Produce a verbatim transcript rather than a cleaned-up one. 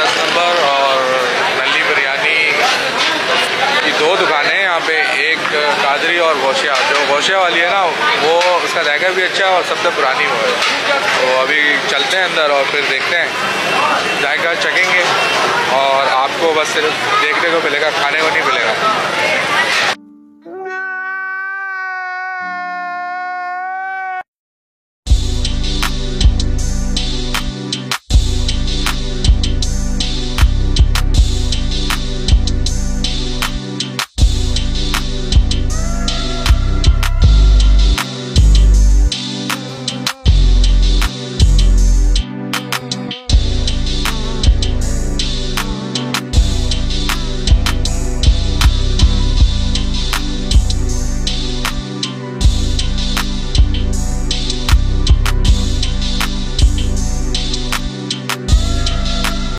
दस नंबर और नली बिरयानी की दो दुकानें हैं यहाँ पे, एक कादरी और गोशिया। जो गोशिया वाली है ना, वो उसका जायका भी अच्छा है और सबसे पुरानी वो है। तो अभी चलते हैं अंदर और फिर देखते हैं, जायका चखेंगे और आपको बस सिर्फ देखने को मिलेगा, खाने को नहीं मिलेगा।